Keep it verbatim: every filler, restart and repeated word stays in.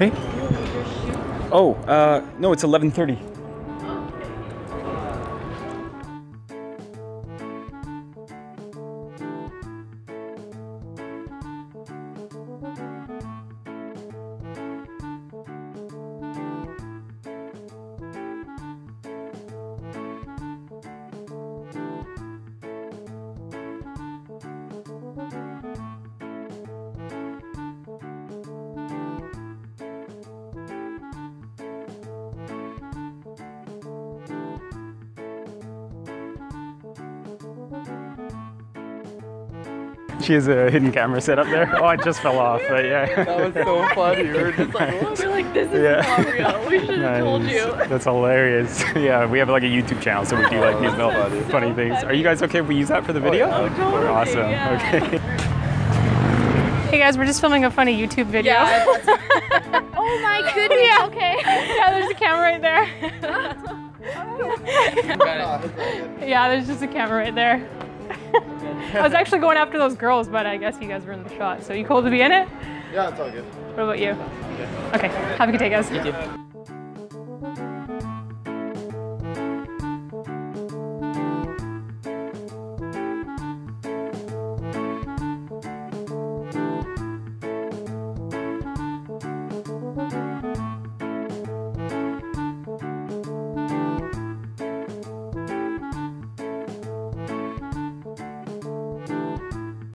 Okay. Oh, uh, no, it's eleven thirty. She has a hidden camera set up there. Oh, it just fell off, but yeah. That was so funny. We were just like, what? We're like, this is Yeah. not real. We should have Nice. told you. That's hilarious. Yeah, we have like a YouTube channel, so we do like these little funny. funny So things. funny. Are you guys okay if we use that for the video? Oh, totally. Awesome. Yeah. Okay. Hey guys, we're just filming a funny YouTube video. Yeah. Oh my goodness, Yeah. okay. Yeah, there's a camera right there. Yeah, there's just a camera right there. I was actually going after those girls, but I guess you guys were in the shot. So you cool to be in it? Yeah, it's all good. What about you? Okay, have a good day, guys. You too.